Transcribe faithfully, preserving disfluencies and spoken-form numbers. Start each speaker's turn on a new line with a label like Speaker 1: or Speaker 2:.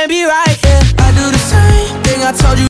Speaker 1: be right, yeah. I do the same thing I told you